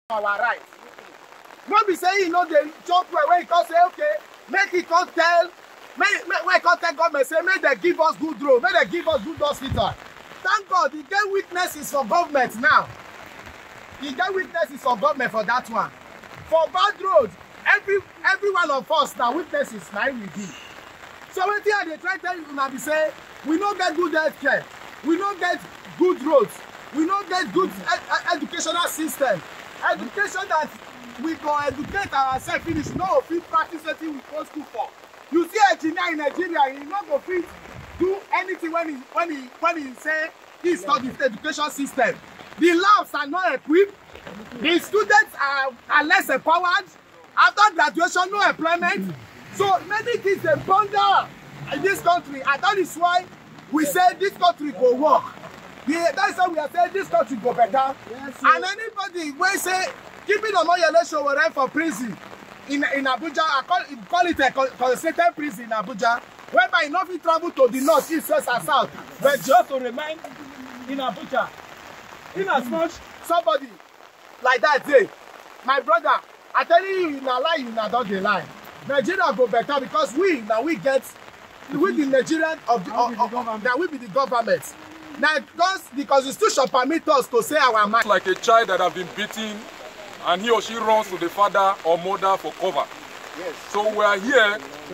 our rights. Not be saying you know the job where he can say okay, make it come tell, make government say make they give us good road, make they give us good hospital. Thank God, he get witnesses for government now. He get witnesses for government for that one. For bad road, every one of us now witnesses now we be. So when they try to tell you now, they say we don't get good health care, we don't get good roads, we don't get good educational system, education that we go educate ourselves finish. No, we practice anything we go school for. You see engineer in Nigeria, he not go fit do anything when he say he study the education system. The labs are not equipped. The students are less empowered. After graduation, no employment. So many things they bundle in this country, and that is why we say this country go work. That's why we are saying this country go better. Yes, and anybody when say keeping Omoyele Sowore for prison in Abuja, I call it a concentrated prison in Abuja, whereby you not fit travel to the north, east, west, and south, but just to remain in Abuja. In as much somebody like that say, my brother, I tell you na lie, you na don dey lie. Nigeria go better because we get we the Nigerian that we be the government. Now because the constitution permit us to say our mind. Like a child that have been beaten and he or she runs to the father or mother for cover. Yes. So we are here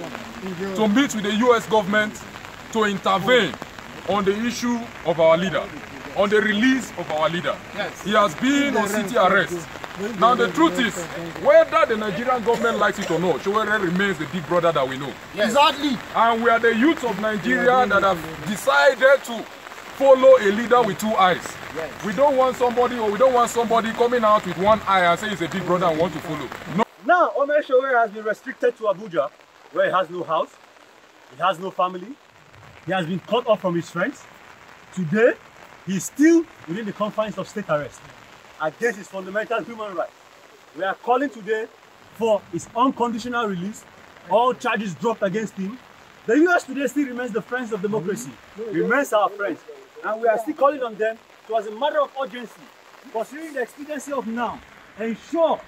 to meet with the US government to intervene on the issue of our leader, on the release of our leader. Yes. He has been on city arrest. Now the truth is, whether the Nigerian government likes it or not, Sowore remains the big brother that we know. Yes. Exactly. And we are the youth of Nigeria that have decided to follow a leader with two eyes. Yes. We don't want somebody coming out with one eye and say he's a big brother and want to follow. No. Now, Omoyele Sowore has been restricted to Abuja, where he has no house, he has no family, he has been cut off from his friends. Today, he is still within the confines of state arrest against his fundamental human rights. We are calling today for his unconditional release, all charges dropped against him. The US today still remains the friends of democracy, remains our friends, and we are still calling on them to, as a matter of urgency, considering the expediency of now, ensure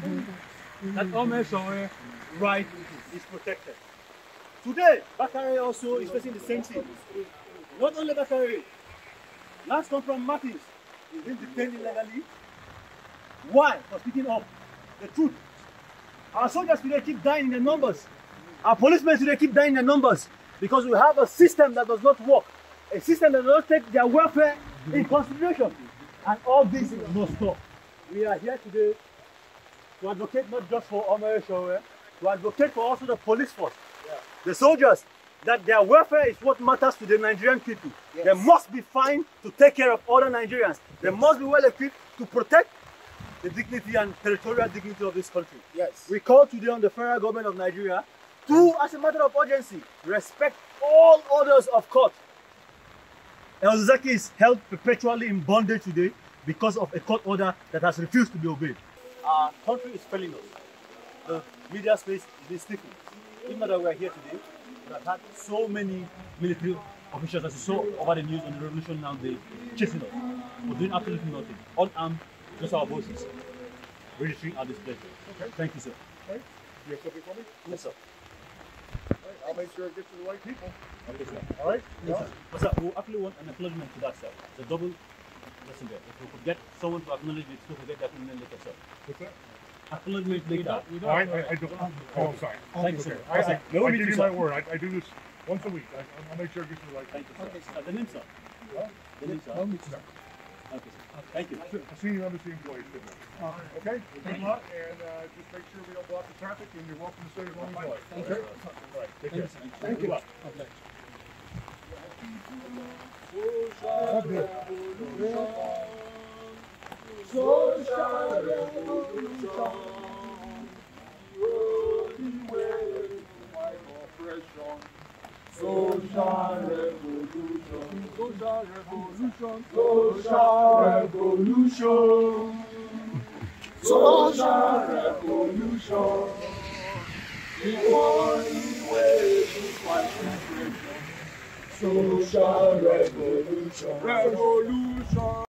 that Omoyele Sowore's right is protected. Today, Bakare also is facing the same thing. Not only Bakare, last come from Martins, he's been detained illegally. Why? For speaking up the truth. Our soldiers today keep dying in their numbers. Our policemen today keep dying in their numbers because we have a system that does not work. A system that does not take their welfare in consideration. And all this must stop. We are here today to advocate not just for Omoyele Sowore, to advocate for also the police force, the soldiers, that their welfare is what matters to the Nigerian people. Yes. They must be fine to take care of other Nigerians. They must be well equipped to protect the dignity and territorial dignity of this country. Yes. We call today on the federal government of Nigeria to, as a matter of urgency, respect all orders of court. El-Zakzaky is held perpetually in bondage today because of a court order that has refused to be obeyed. Our country is failing us. The media space is stifling. Even though we are here today, we have had so many military officials, as you saw over the news on the revolution now, they chasing us. We're doing absolutely nothing. Unarmed, just our voices. Registering our displeasure. Okay. Thank you, sir. Okay. You have something for me? Yes, sir. Right. I'll make sure it gets to the right people. Okay, sir. All right? Yes, sir. But sir, we actually want an acknowledgement to that, sir. It's a double lesson there. If we could get someone to acknowledge it, so we get that acknowledgement later, sir. What's that? Acknowledgement later. I don't. Oh, sorry. Thank you, sir. I No, give you my word. I do this once a week. I'll make sure it gets to the right people. Thank you, sir. The name, sir. The name, sir. Okay, sir. Thank you. A senior embassy employee. Okay? Good luck, and just make sure we don't block the traffic, and you're welcome to stay as long as you like. Thank you. All right. Take care. Thank you. Social revolution, rolling away my oppression. Social revolution, social revolution, social revolution, social revolution. The only way to fight oppression. Social revolution, revolution.